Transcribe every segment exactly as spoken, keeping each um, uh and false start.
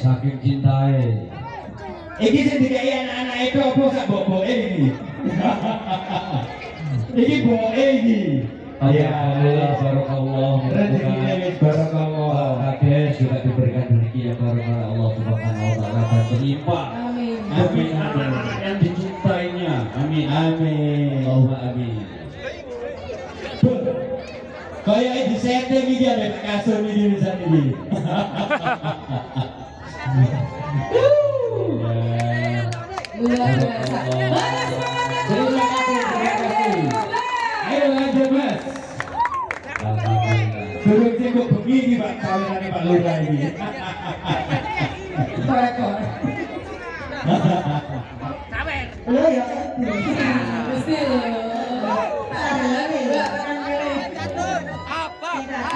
saking cintai. Iki sing dikai anak-anak itu apa sak boboke ini? Iki boboke iki. Ya, barakallah, rezekinya wis barakallah. Kakek juga diberikan rezeki yang barokah Allah Subhanahu wa taala dan berlimpah. Amin. Amin. Anak-anak yang dicintainya. Amin. Amin. Allahumma amin. Kayak di setting iki ada kasur ini bisa ini. Luar biasa. Terima kasih, terima kasih. Ayo lanjut Mas. Suruh cukup begini Pak, kawinan Pak Lurah ini. Rekor. Lo ya. Mesti lo. Ada lagi enggak orang kiri. Apa?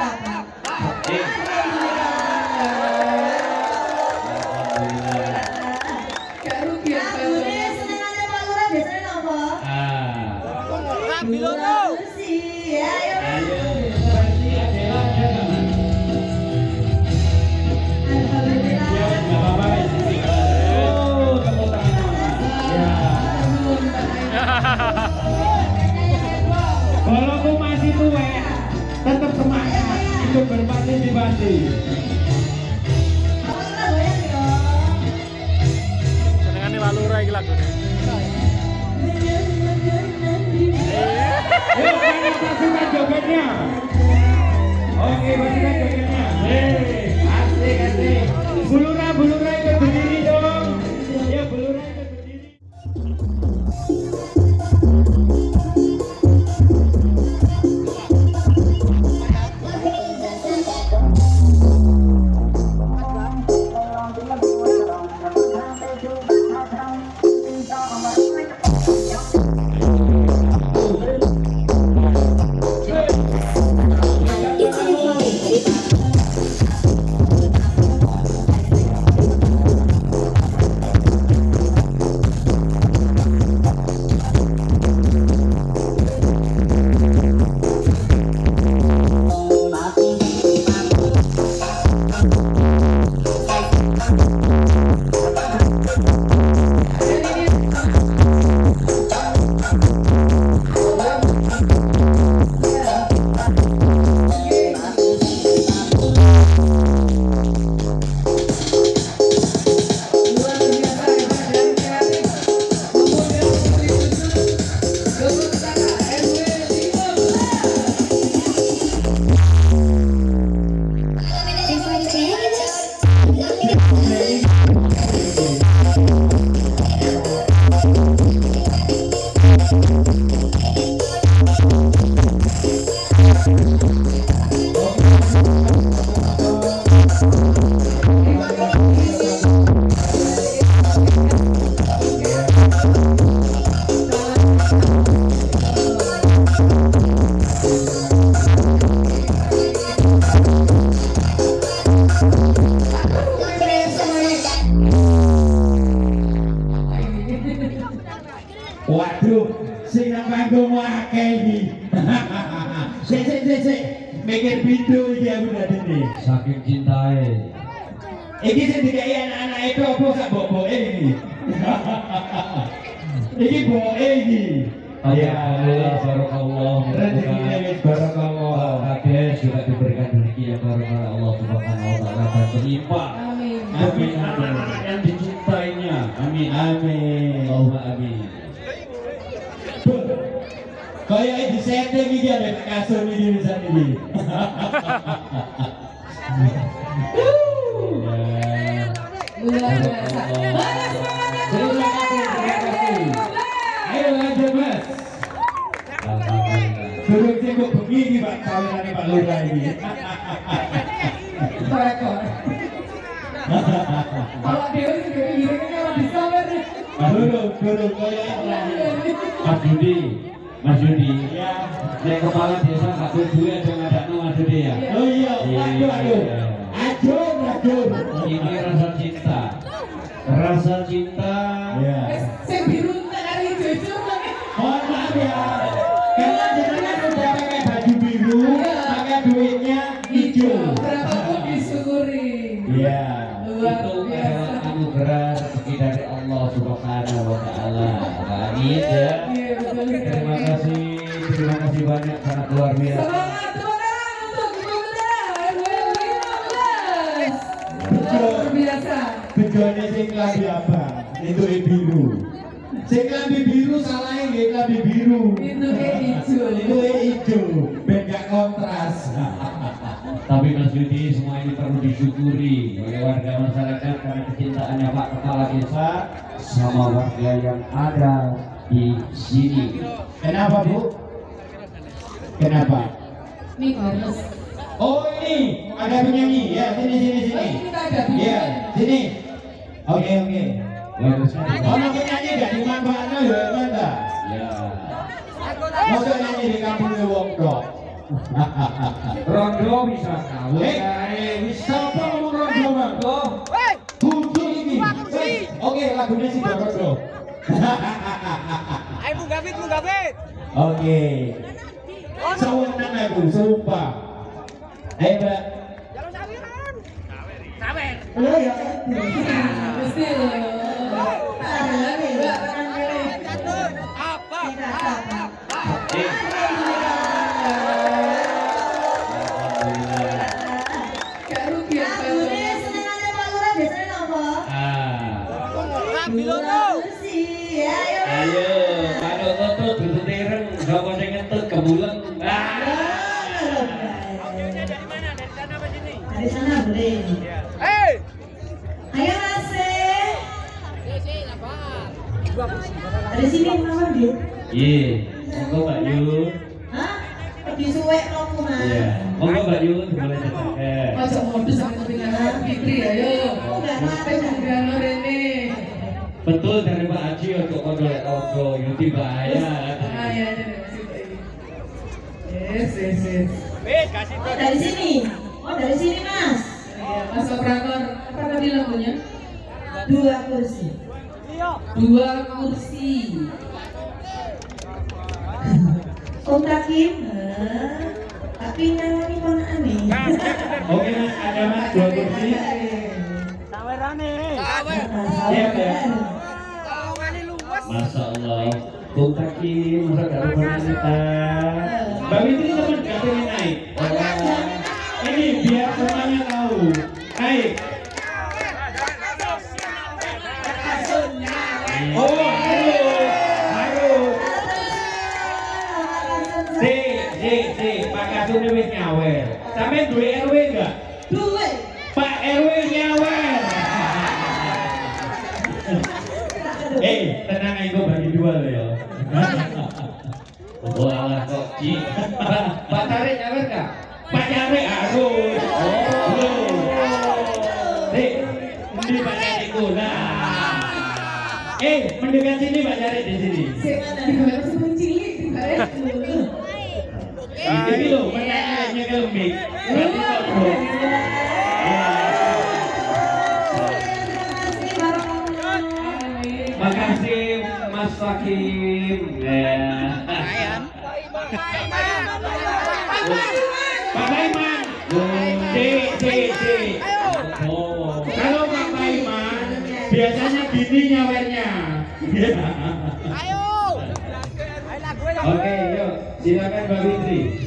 Gak rugi ya. Senengannya Pak Lurah biasanya nopo? Ah. Lurah bersih, ayo. Ayo, bersih adalah agama. Alhamdulillah. Ya, nggak apa-apa. Oh, tepuk tangan. Ya. Walaupun masih tua, tetap semangat ikut berpartisipasi. Pak Lurah goyang ya. Senengane Pak Lurah iki lagune. Yuk, mana pasukan jogetnya? Oke, pasukan jogetnya. Hei, asik, asik. Bulura, bulura ikut berdiri dong. Ya, bulura ikut berdiri. Waduh, sing nang panggung akeh iki. Sik sik sik sik. Mikir pintu iki aku dadine. Saking cintai. Iki sing dikai anak-anak itu apa sak boboke ini? Iki boboke iki. Ya, barakallah, rezekinya wis barakallah. Kakek juga diberikan rezeki yang barokah Allah Subhanahu wa taala dan berlimpah. Amin. Amin. Anak-anak yang dicintainya. Amin. Amin. Allahumma amin. Kayak di setting iki ada kasur ini bisa ini. Luar biasa. Terima kasih, terima kasih. Ayo lanjut Mas. Suruh cukup begini Pak, kawinan Pak Lurah ini. Rekor. Awak dewe sing gini kan ora bisa ber. Durung, durung kayak Mas Yudi, Mas Yudi. ya. Nek kepala desa gak duwe duit aja ngadakno Mas Yudi ya. Oh iya, aduh aduh. Ajur, ajur. Ini rasa cinta. Rasa cinta. Ya. Sing biru tak kari hijau lagi. Mohon maaf ya. Karena jenengan udah pakai baju biru, maka duitnya hijau. Berapapun disyukuri. Iya. Luar Itu adalah anugerah rezeki dari Allah Subhanahu wa taala. Amin ya. Iya, betul Terima sekali. kasih, terima kasih banyak, sangat luar biasa. Semangat tepuk tangan untuk Ibu Muda R W lima belas. Luar biasa. Tujuannya sing klambi apa? Itu biru. Sing klambi biru salahnya nggih klambi biru. Itu kayak hijau. Itu hijau, ben gak kontras. Tapi Mas Yudi, semua ini perlu disyukuri oleh warga masyarakat karena kecintaannya Pak Kepala Desa sama warga yang ada di sini. Kenapa, Bu? Kenapa? Nih harus. Oh, ini ada penyanyi. Ya, sini sini Oh, sini. ini kita ada Iya, video. sini. Oke, oke. Bagus sekali. Oh, mau penyanyi gak dimanfaatkan ya, Manda? Ya. Mau nyanyi di kampung wong dok. Rondo bisa kawin. Eh, siapa ngomong rondo, Bang? Kudu ini. Eh, Oke, lagunya si Rondo. Ayo Bung Gavit, Bung Gavit. Oke. Sewenang aku, sumpah. Ayo, Mbak. Jalan sawiran. Sawer. Lo ya. Mesti loh. Ada lagi, Mbak. Apa? Kita apa? Gak rugi ya, Mbak. Lagune senengane Pak Lurah biasanya apa? Ah. Rapi loro. Kursi, ayo. Ayo, kalau ngetut dulu tereng, sama saya ngetut kebulan. Ah. Audionya dari mana? Dari sana apa sini? Dari sana boleh. Hei. Ayo Mas. Sini apa? Dari sini mawon, Dit. Iya, monggo Mbak Yu. Hah? Lebih suwe kamu, Mas. Iya, monggo Mbak Yu boleh cetak. Ojo modus sama ketinggalan Fitri, ayo. Oh, enggak apa-apa. Kita jangan ini. Betul dari Pak Haji untuk kontrol rogo, Yuti bahaya. Ah, ya, ya, ya. Yes, yes, yes. Wait, kasih Oh, tuh. dari sini. Oh, dari sini, Mas. Iya, Mas operator, apa tadi lagunya? Dua kursi. Iya. Dua kursi. Om Takim. Hah? Tapi nyawani kono aneh. Oke, Mas, ada Mas dua kursi. Sawerane. Sawer. Siap ya. Lowongannya luas. Masya Allah, Bung Taki, masa gak pernah kita. Mbak Fitri teman gak pengen naik. Ini biar semuanya tahu. Naik. Oh, harus. Harus. Si, si, si, Pak Kasune wis nyawer. Sampai duwe R W enggak? Dua. Pak R W nyawer. Eh, tenang aja gue bagi dua loh ya. Wah, kok Ci. Pak Pak Tarik nyawer kak? Pak Nyare harus. Oh. Si, ini Pak Nyariku. Nah. Eh, mendekat sini Pak Nyari di sini. Di mana sih cilik di mana? Ini loh, menanya ke mic. Berarti ngobrol. Ya. Makasih Mas Hakim. Ya. Pak Paiman. Si, si, si. Oh. Kalau Pak Paiman biasanya gini nyawernya. Ayo. Ayo lagu ya. Oke, yuk silakan Mbak Fitri.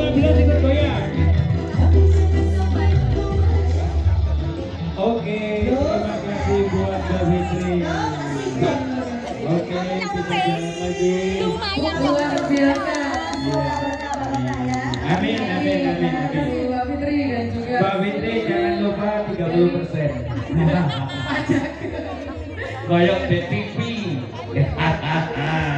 belas ikut goyang. Oke, terima kasih buat Mbak Fitri. Oke, kita jalan lagi. Luar biasa. Amin, amin, amin, amin. Mbak Fitri dan juga Mbak Fitri jangan lupa tiga puluh persen. pajak. Koyok D T V.